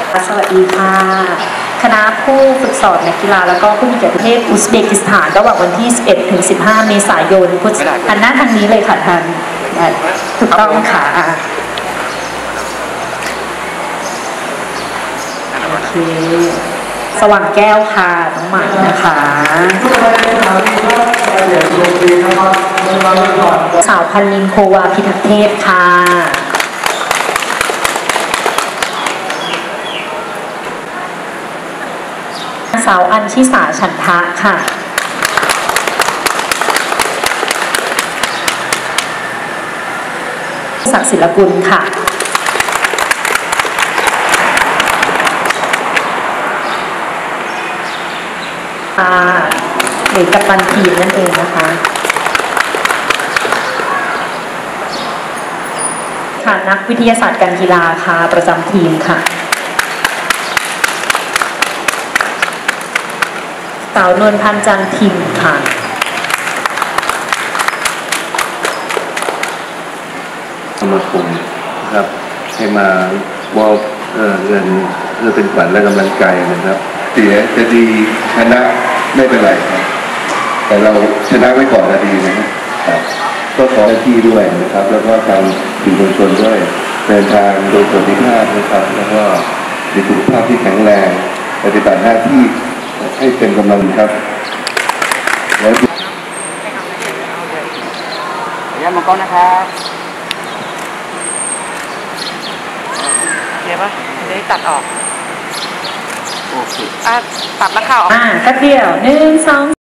สวัสดีค่ะคณะผู้ฝึกสอนนักกีฬาแล้วก็ผู้มีเกียรติประเทศอุซเบกิสถานระหว่างวันที่ 11 ถึง 15 เมษายนพุทธศักราชหันหน้าทางนี้เลยค่ะท่านถูกต้องค่ะโอเคสว่างแก้วค่ะน้องใหม่นะคะสาวพันลินโควาพิทักษ์เทพค่ะสาวอัญชิสาฉันทะค่ะศักดิ์ศิลกุลค่ะหรือกัปตันทีมนั่นเองนะคะค่ะนักวิทยาศาสตร์การกีฬาค่ะประจำทีมค่ะสาวนวลพันธ์จันทิมค่ะสมาคมนะครับให้มามอบเงินเพื่อเป็นขวัญและกำลังใจนะครับเสียจะดีชนะไม่เป็นไรครับแต่เราชนะไว้ก่อนจะดีนะครับก็ขอหน้าที่ด้วยนะครับแล้วก็ทางสื่อมวลชนด้วยเดินทางโดยสวัสดิภาพนะครับแล้วก็มีสุขภาพที่แข็งแรงปฏิบัติหน้าที่ให้เต็มกำลังครับแล้วย้ำมังกรนะครับเดี๋ยวปะจะได้ตัดออกโอเคตัดแล้วข่าวแป๊บเดียว1 2